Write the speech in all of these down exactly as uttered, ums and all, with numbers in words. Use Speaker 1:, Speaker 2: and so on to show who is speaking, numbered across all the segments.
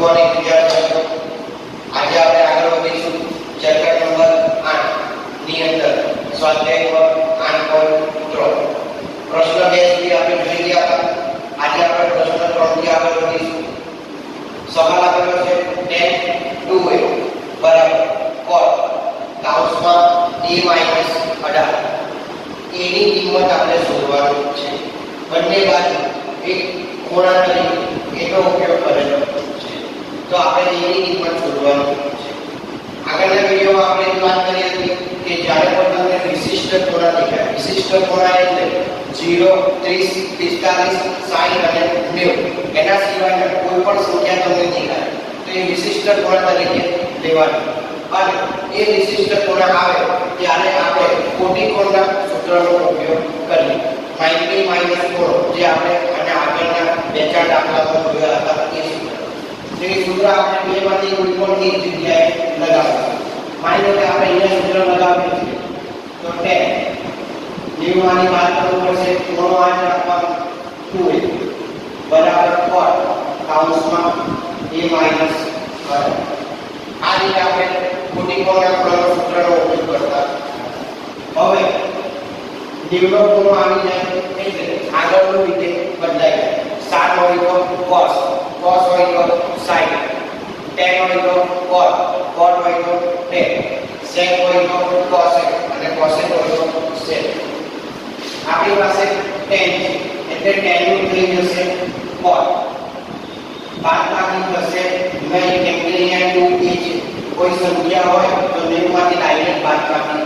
Speaker 1: Morning વિદ્યાર્થીઓ, આજે આપણે આગળ વધીશું ચેપ્ટર નંબર આઠ ની અંદર સ્વાધ્યાય આઠ પોઈન્ટ ત્રણ પ્રશ્ન બે સુધી આપણે જોઈ ગયા હતા. આજે આપણે પ્રશ્ન ત્રણ થી આગળ વધીશું. સવાલ આપેલો છે tan ટુ a બરાબર cot કૌંસમાં a માઈનસ અઢાર એની કિંમત આપણે શોધવાની છે. બંને બાજુ એક ખૂણા તરીકે એનો ઉપયોગ કરેલો છે, તો આપણે એની કિંમત શોધવાની છે. આગળના વિડિયોમાં આપણે વાત કરી હતી કે જ્યારે પણ તમને વિશિષ્ટ ખૂણા દેખાય, વિશિષ્ટ ખૂણા એટલે ઝીરો, ત્રીસ, પિસ્તાલીસ, સાઠ અને નેવું, એના સિવાયના કોઈ પણ સંખ્યા તમને દેખાય તો એ વિશિષ્ટ ખૂણા તરીકે લેવાની. અને એ વિશિષ્ટ ખૂણા આવે ત્યારે આપણે કોટી કોણના સૂત્રનો ઉપયોગ કરીએ. ninety માઈનસ ખૂણો જે આપણે અને આગળના બે ચાર દાખલામાં જોયા હતા એ સૂત્ર. તે સૂત્ર આપણે બેમાંથી કોઈ પણ એક જગ્યાએ લગાવવાનું. માની લો કે આપણે અહીંયા સૂત્ર લગાવીએ છીએ તો tan નેવું માંથી બાદ કરવું પડશે, ખૂણો આ રાખવાનો ટુ a બરાબર cot કૌંસમાં a માઈનસ અઢાર. આ રીતે આપણે કોટી કોણના ખૂણાના સૂત્રનો ઉપયોગ કરતા. હવે નેવું ખૂણો આવી જાય એટલે આગળનું રીતે બદલાઈ જાય. સાત હોય તો cos, cos હોય તો sin, tan હોય તો cot, cot હોય તો tan, sec હોય તો cosec અને cosec હોય તો sec. આપણી પાસે tan છે એટલે tan નું થઈ જશે cot. બાદબાકી થશે મેં કેમ કે અહીંયા ટુ a છે, કોઈ સંખ્યા હોય તો નેવું માંથી ડાયરેક્ટ બાદબાકી.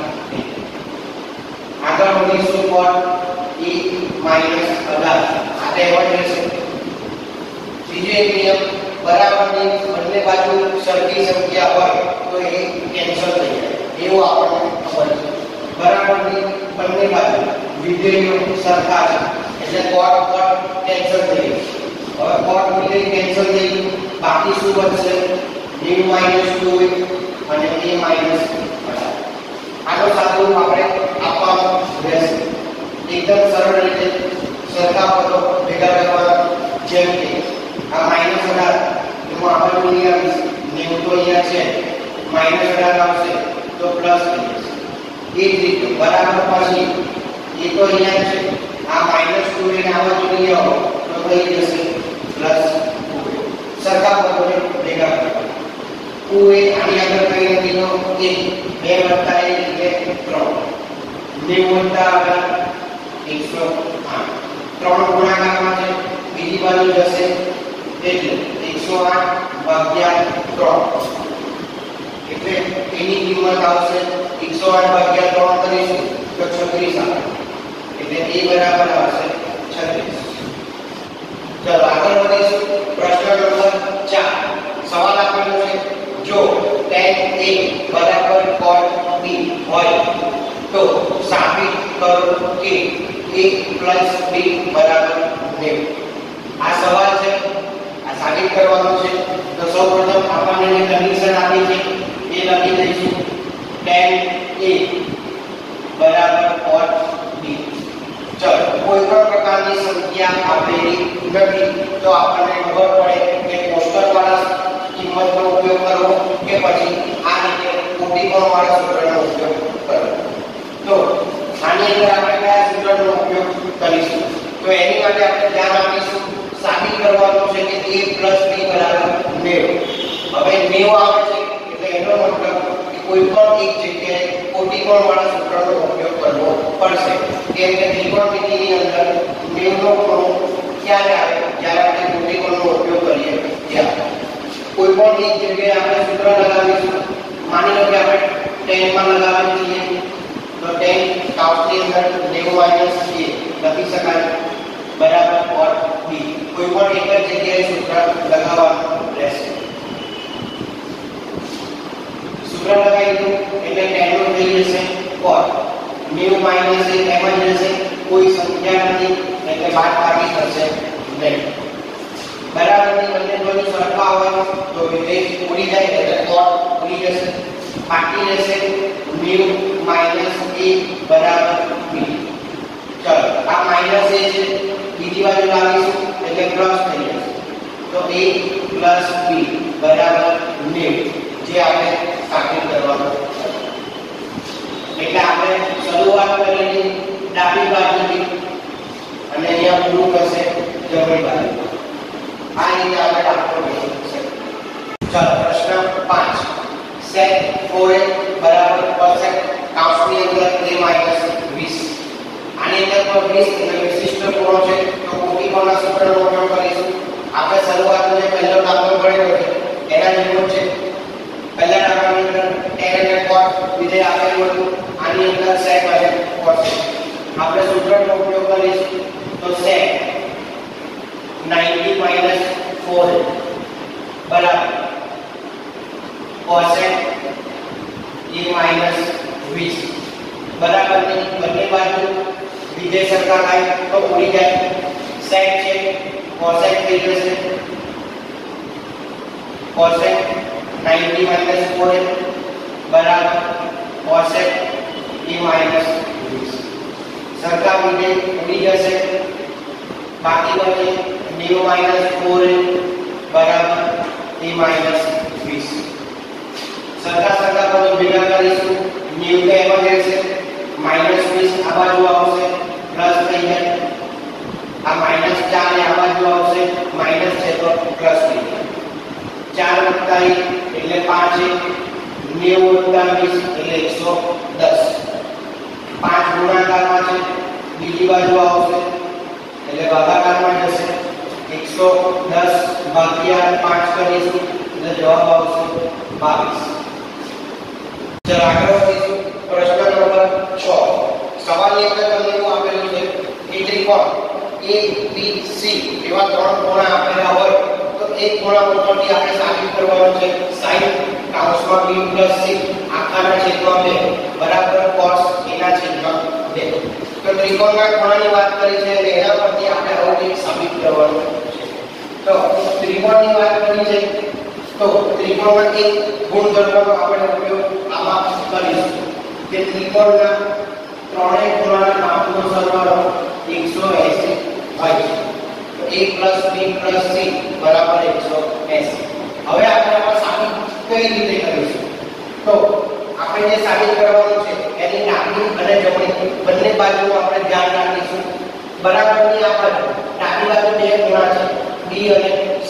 Speaker 1: આગળ વધીશું cot e માઈનસ અઢાર. આ કહેવાય રહેશે. બીજો એક નિયમ, બરાબરની બંને બાજુ સરખી સંખ્યા હોય તો એ કેન્સલ થઈ જાય, એવું આપણને ખબર છે. બરાબરની બંને બાજુ વિધેયો સરખા છે એટલે cot cot કેન્સલ થઈ ગયું. હવે cot વિધેય કેન્સલ થઈ ગયું, બાકી શું બચશે? નેવું માઈનસ ટુ અને a માઈનસ અઢાર. આનો સાદો આપણે આપવાનો રહેશે. એકદમ સરળ રીતે સરખા પદો ભેગા કરવાના. જેમ કે આ માઈનસ અઢાર એમાં આપણે લઈ આવીશું, નેવું તો અહીંયા છે, માઈનસ અઢાર આવશે તો પ્લસ થઈ જશે. એ જ રીતે બરાબર પછી એ તો અહીંયા છે, આ માઈનસ ટુ એને આવા જો લઈ આવો તો થઈ જશે પ્લસ ટુ. સરખા પદોને ભેગા કરવાના. ટુ એ આની આગળ કઈ નથી તો એક, બે વત્તા એક એટલે ત્રણ, નેવું વત્તા આગળ એકસો આઠ. ત્રણ ગુણાકારમાં છે, બીજી બાજુ જશે એટલે એકસો આઠ ભાગ્યા ત્રણ એટલે એની કિંમત આવશે એકસો આઠ ભાગ્યા ત્રણ કરીશું તો છત્રીસ આવે એટલે એ બરાબર આવશે છત્રીસ. ચાલો આગળ વધીશું. પ્રશ્ન નંબર ચાર. સવાલ આપેલો છે જો tan a બરાબર cot b હોય તો સાબિત કરો કે a plus b બરાબર નેવું. આ સવાલ છે, આ સાબિત કરવાનો છે. તો સૌપ્રથમ આપણને કન્ડિશન આપી છે એ લખી દઈશું. tan a બરાબર cot b. ચલો કોઈ પણ પ્રકારની સંખ્યા આપેલી નથી તો આપણને ખબર પડે કે કોષ્ટક વાળા કિંમતનો ઉપયોગ કરવો કે પછી આ રીતે કોટી કોણ વાળા સૂત્રનો ઉપયોગ કરવો. તો આની અંદર આપણે કયા સૂત્રનો ઉપયોગ કરીશું? તો એની માટે આપણે ધ્યાન આપીશું, સાબિત કરવાનું છે કે a plus b બરાબર નેવું. હવે નેવું આવે છે એટલે એનો મતલબ કે કોઈ પણ એક જગ્યાએ કોટી કોણ વાળા સૂત્રનો ઉપયોગ કરવો પડશે. કેમ કે ત્રિકોણમિતિની અંદર નેવું નો ખૂણો ક્યારે આવે? જ્યારે આપણે કોટી કોણનો ઉપયોગ કરીએ ત્યારે. કોઈ પણ એક જગ્યાએ આપણે સૂત્ર લગાવીશું. માની લો કે આપણે tan માં લગાવીએ છીએ તો tan કૌંસની અંદર નેવું માઈનસ a લખી શકાય બરાબર cot b. કોઈ પણ એક જ જગ્યાએ સૂત્ર લગાવવાનું રહેશે. સૂત્ર લગાવી દો એટલે tan નું થઈ જશે cot. નેવું માઈનસ એક એમ જ રહેશે, કોઈ સંખ્યા નથી એટલે બાદબાકી થશે નહીં. બરાબરની બંને બાજુ સરખા હોય તો વિધેય ઉડી જાય એટલે cot ઉડી જશે. બાકી રહેશે નેવું માઈનસ a બરાબર b. ચલો આ માઈનસ a છે, બીજી બાજુ લાવીશું એટલે પ્લસ થઈ જશે તો a plus b બરાબર નેવું જે આપણે સાબિત કરવાનું છે। એટલે આપણે શરૂઆત કરેલી ડાબી બાજુથી અને અહીંયા પૂરું કરશે જમણી બાજુ। આ રીતે આપણે દાખલો ગણી શકીએ। ચાલો પ્રશ્ન પાંચ sec four a બરાબર cosec કાઉન્સની અંદર a માઈનસ વીસ। આની અંદર પણ વીસ એટલે વિશિષ્ટ કોણ છે તો કોટી કોણના સૂત્રનો ઉપયોગ કરીશું। આપણે શરૂઆતમાં પહેલો દાખલો ગણ્યો છે એના જેવો છે। પહેલા દાખલાની અંદર tan અને cos વિધેય આપેલું હતું। આની અંદર sec અને cosec આપણે સૂત્રનો ઉપયોગ કરીશું તો sec ninety minus four બરાબર cosec a minus વીસ બરાબર ની બંને બાજુ વિધેય સરખા થાય તો ઉડી જાય। sec છે cosec થઈ જશે cosec ninety minus four બરાબર cosec a minus વીસ સરખા વિધેય ઉડી જશે। બાકી બચે નેવું minus four બરાબર a minus વીસ સરખા સરખા પદો ભેગા કરીશું। નેવું તો એમાં જ રહેશે minus વીસ આ બાજુ આવશે પ્લસ થઈ જાય। આ minus ચાર ને આ બાજુ આવશે માઈનસ છે તો પ્લસ થઈ જાય। ચાર વત્તા એક એટલે પાંચ નેવું વત્તા વીસ એટલે એકસો દસ। પાંચ ગુણાકારમાં છે બીજી બાજુ આવશે એટલે ભાગાકારમાં જશે। એકસો દસ ભાગ્યા પાંચ કરીશું એટલે જવાબ આવશે બાવીસ। ચલો આગળ વધીશું પ્રશ્ન નંબર છ। સવાલની અંદર તમને એવું આપેલું છે કે ત્રિકોણ A B C એવા ત્રણ ખૂણા આપેલા હોય તો એક ખૂણા ઉપરથી આપણે સાબિત કરવાનું છે sin કાઉન્સમાં B plus C આખાના છેદમાં બે બરાબર cos A ના છેદમાં બે। તો ત્રિકોણના ખૂણાની વાત કરી છે એટલે એના પરથી આપણે આવું કંઈક સાબિત કરવાનું છે। તો ત્રિકોણની વાત કરી છે તો ત્રિકોણના એક ગુણધર્મનો આપણે ઉપયોગ આમાં કરીશું કે ત્રિકોણના ત્રણેય ખૂણાના માપનો સરવાળો એકસો એંસી હોય છે। તો A plus B plus C બરાબર એકસો એંસી। હવે આપણે આમાં સાબિત કઈ રીતે કરીશું તો આપણે જે સાબિત કરવાનું છે એની ડાબી અને જમણી બંને બાજુ આપણે ધ્યાન રાખીશું। બરાબરની આ બાજુ ડાબી બાજુ બે ખૂણા છે B અને C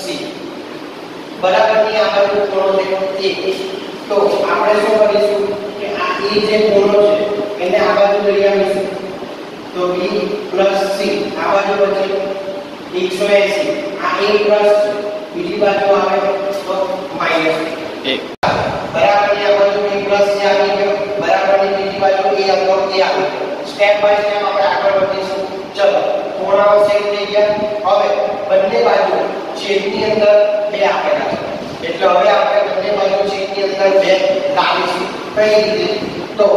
Speaker 1: બરાબરની આ બાજુ ખૂણો છે A। તો આપણે શું કરીશું કે આ A જે ખૂણો છે એને આ બાજુ લઈ આવીશું તો B plus C આ બાજુ વચ્ચે એકસો એંસી આ A plus બીજી બાજુ આવે તો માઈનસ એક બરાબરની આ બાજુ B plus C આવી ગયો બરાબરની બીજી બાજુ A હતો A આવી ગયો। સ્ટેપ બાય સ્ટેપ આપણે આગળ વધીશું। ચલો ખૂણાઓ સેટ થઈ ગયા। હવે બંને બાજુ છેદની અંદર બે આપેલા છે એટલે હવે આપણે બંને બાજુ છેદની અંદર બે લાવીશું। કઈ રીતે તો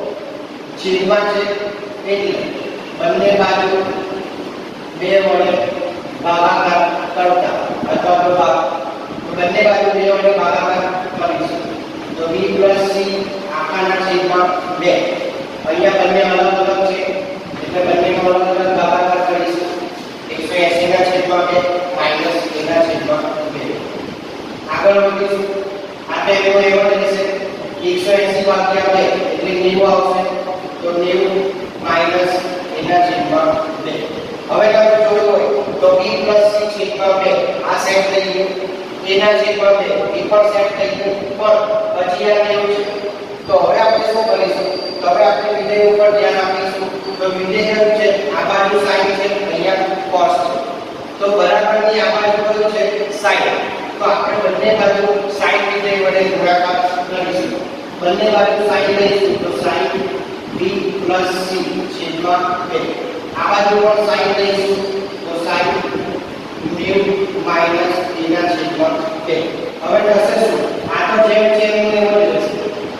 Speaker 1: છેદમાં છે એટલે બંને બાજુ બે વડે ભાગાકાર કરતા અથવા તો ભાગ બંને બાજુ બે વડે ભાગાકાર કરીશું તો B plus C આખાના છેદમાં બે। અહીંયા બંને અલગ અલગ છે એટલે બંનેનો અલગ અલગ ભાગાકાર કરીશું। એકસો એંસી ના છેદમાં બે માઈનસ A ના છેદમાં બે। આગળ વધીશું। આ ટેબલ એવો રહેશે એકસો એંસી ભાગ્યા બે એટલે નેવું આવશે તો નેવું માઈનસ A ના છેદમાં બે। હવે તમે જોયું હોય તો B plus C છેદમાં બે આ સેટ થઈ ગયું A ના છેદમાં બે એ પણ સેટ થઈ ગયું પણ પછી આ નેવું છે। તો હવે આપણે શું કરીશું તો હવે આપણે વિધેય ઉપર ધ્યાન આપીશું। તો વિધેય કયું છે આ બાજુ sin છે અહીંયા cos છે તો બરાબરની આ બાજુ કયું છે sin। તો આપણે બંને બાજુ sin વિધેય વડે ગુણાકાર કરીશું। બંને બાજુ sin લઈશું તો sin B plus C છેદમાં બે। આ બાજુ પણ sin લઈશું તો sin નેવું માઈનસ A ના છેદમાં બે। હવે થશે શું આ તો જેમ છે એમ એમ જ રહેશે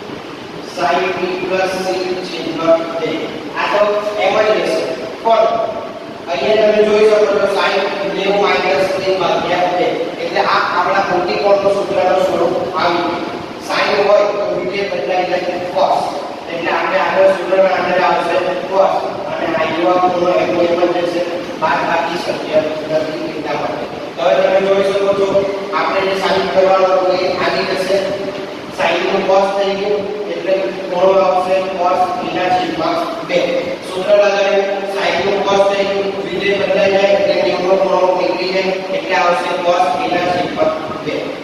Speaker 1: sin B plus C છેદમાં બે। આ તો એમ જ રહેશે પણ અહીંયા તમે જોઈ શકો છો sin નેવું માઈનસ A ભાગ્યા બે એટલે આ આપણા મોટી કોણનો સૂત્રનો સ્વરૂપ આવી ગયું। sin હોય તો વિધેય બદલાઈ જાય cos એટલે આપણે આગળ સૂત્રના આધારે આવશે cos અને આ યુવા ખૂણો એનો એમ જ રહેશે બાદ બાકી શક્ય નથી એટલા માટે। હવે તમે જોઈ શકો છો આપણે જે સાઈન કરવાનો તો એ આની જશે સાઈન નું cos થઈ ગયું એટલે ખૂણો આવશે cos એના છેદમાં બે સૂત્ર લગાવ્યું સાઈન નું cos થઈ ગયું વિધેય બદલાઈ જાય એટલે નેવું નો ખૂણો નીકળી જાય એટલે આવશે cos એના છેદમાં બે